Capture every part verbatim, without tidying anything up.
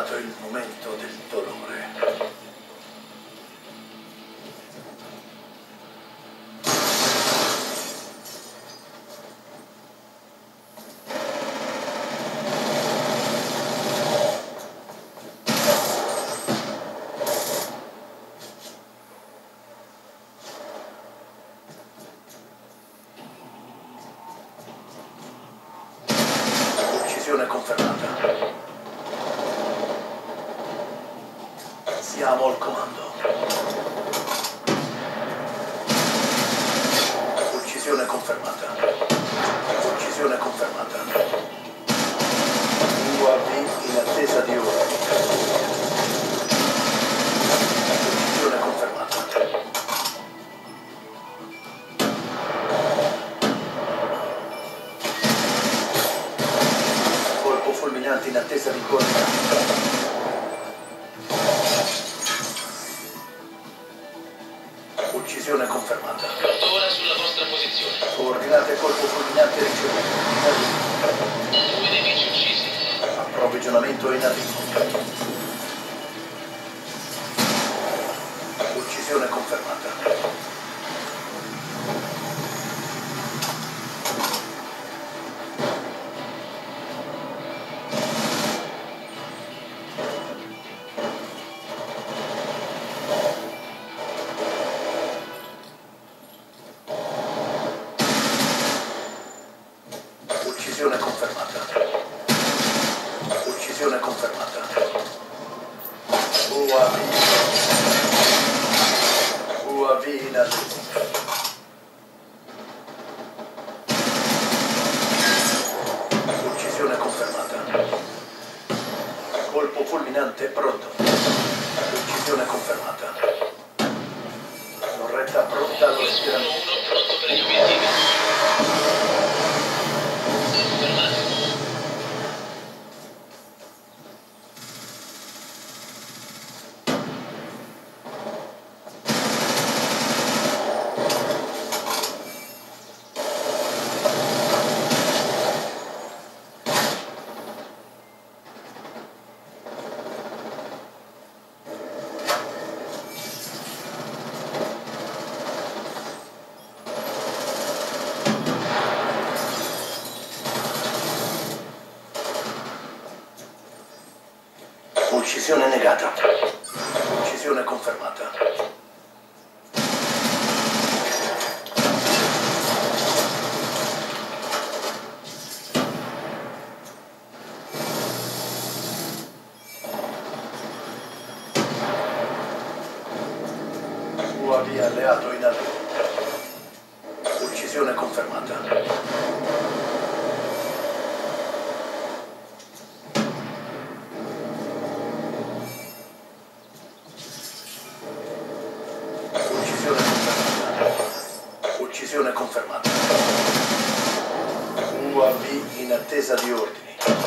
arrivato il momento del dolore. Uccisione confermata. Siamo al comando. Uccisione confermata. Uccisione confermata. U A V in attesa di ora. Uccisione confermata. Colpo fulminante in attesa di coordinate. Uccisione confermata. Pronto ora sulla vostra posizione. Coordinate colpo fulminante ricevuto. Due nemici uccisi. Approvvigionamento in arrivo. Uccisione confermata. Uccisione confermata. Uccisione confermata. U A V. U A V in arrivo. Uccisione confermata. Colpo fulminante pronto. Uccisione confermata. Torretta pronta allo schieramento. uno pronto per gli obiettivi. Fermate. Uccisione negata. Uccisione confermata. U A V alleato in arrivo. Uccisione confermata. Uccisione confermata. U A V in attesa di ordini.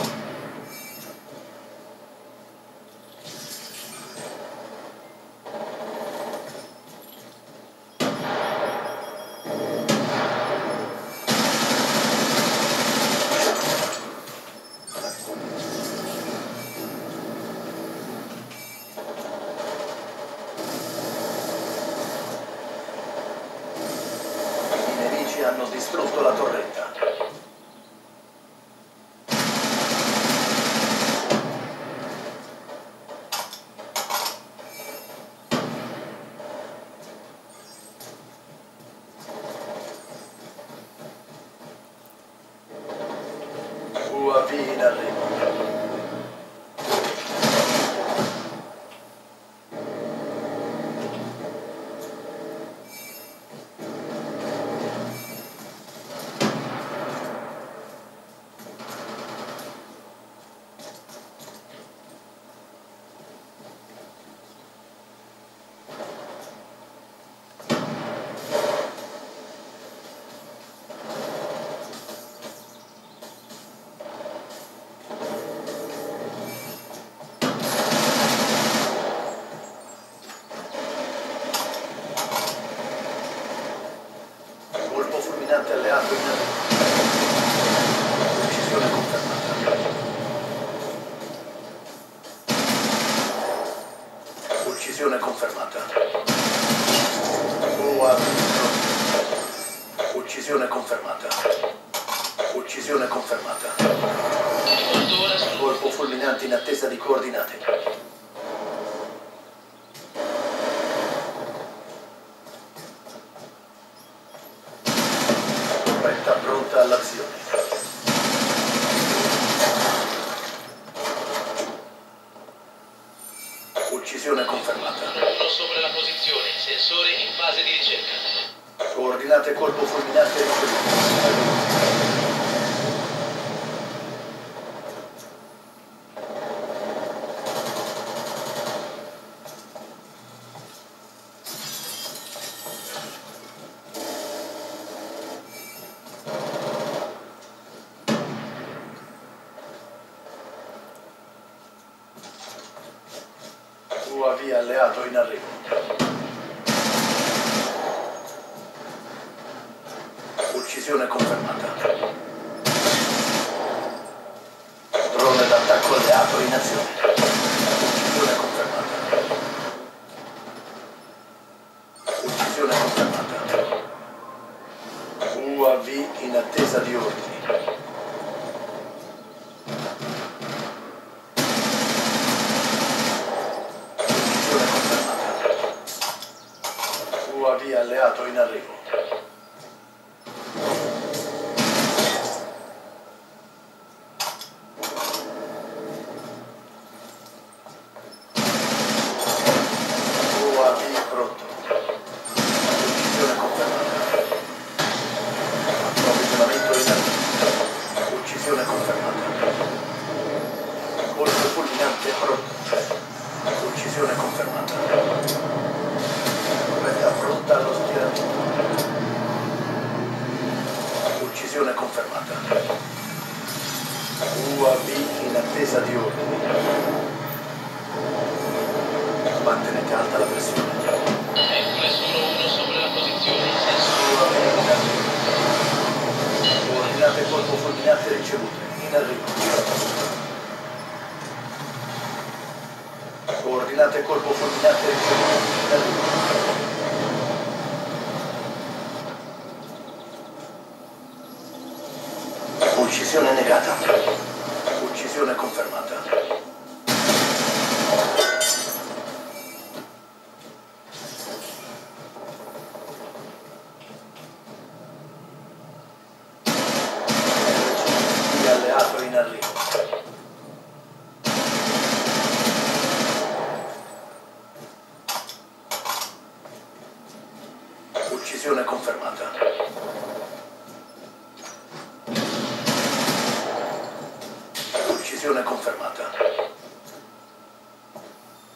Hanno distrutto la torretta. U A V in arrivo. confermata. Uccisione confermata. Ricordo ora sul Colpo fulminante in attesa di coordinate. Torretta pronta all'azione. Uccisione confermata. uno sopra la posizione, sensore in fase di ricerca. Coordinate colpo fulminante ricevuto. U A V alleato in arrivo. Uccisione confermata. Drone d'attacco alleato in azione. Uccisione confermata. Uccisione confermata. U A V in attesa di ordini. U A V alleato in arrivo. U A V pronto. Uccisione confermata. Approvvigionamento in arrivo. Uccisione confermata. Colpo fulminante pronto. Uccisione confermata. Torretta pronta allo schieramento. Uccisione confermata. U A V in attesa di ordini. Mantenete alta la pressione. Ecco solo uno sopra la posizione, sensore. U A V in arrivo. Coordinate colpo fulminante ricevute. In arrivo. Coordinate colpo fulminante ricevute. In arrivo. Uccisione negata. Uccisione confermata. Alleato in arrivo. Uccisione confermata. Uccisione confermata.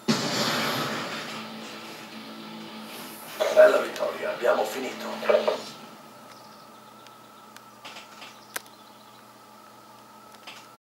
Bella vittoria, abbiamo finito.